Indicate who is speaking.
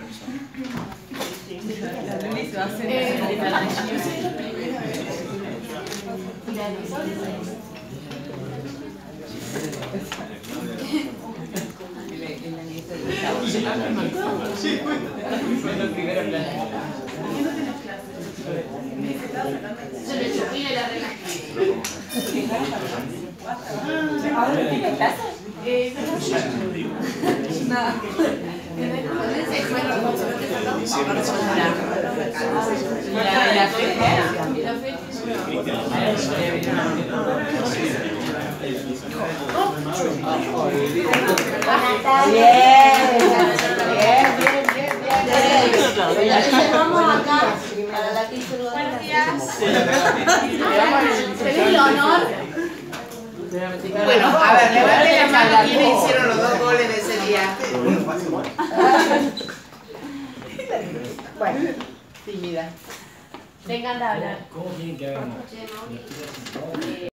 Speaker 1: ¿Tiene clase? Nada.
Speaker 2: Vamos acá para la que hizo. Buenos días. Feliz el honor.
Speaker 3: Bueno, a ver, levante la mano quiénes hicieron los 2 goles de ese día. Bueno, tímida.
Speaker 2: Vengan a hablar.
Speaker 4: ¿Cómo quieren que hagamos?